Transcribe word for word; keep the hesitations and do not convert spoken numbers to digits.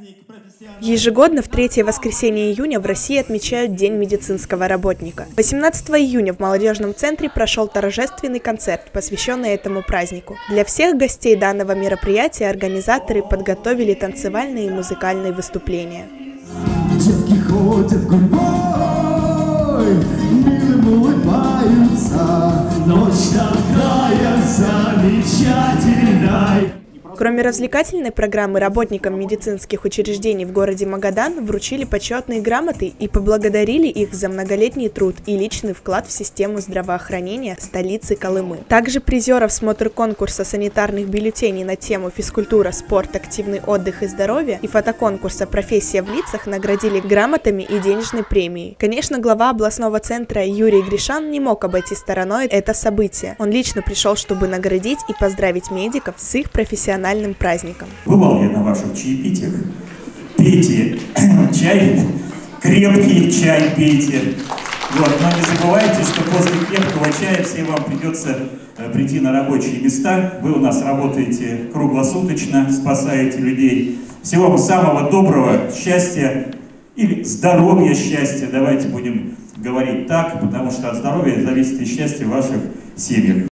Ежегодно в третье воскресенье июня в России отмечают День медицинского работника. восемнадцатого июня в молодежном центре прошел торжественный концерт, посвященный этому празднику. Для всех гостей данного мероприятия организаторы подготовили танцевальные и музыкальные выступления. Девки ходят гурьбой, милым улыбаются, ночь такая замечательная. Кроме развлекательной программы, работникам медицинских учреждений в городе Магадан вручили почетные грамоты и поблагодарили их за многолетний труд и личный вклад в систему здравоохранения столицы Колымы. Также призеров смотр-конкурса санитарных бюллетеней на тему «Физкультура, спорт, активный отдых и здоровье» и фотоконкурса «Профессия в лицах» наградили грамотами и денежной премией. Конечно, глава областного центра Юрий Гришан не мог обойти стороной это событие. Он лично пришел, чтобы наградить и поздравить медиков с их профессиональным праздником. Бывал я на ваших чаепитиях. Пейте чай, крепкий чай пейте. Вот. Но не забывайте, что после крепкого чая всем вам придется прийти на рабочие места. Вы у нас работаете круглосуточно, спасаете людей. Всего вам самого доброго, счастья или здоровья, счастья. Давайте будем говорить так, потому что от здоровья зависит и счастье ваших семей.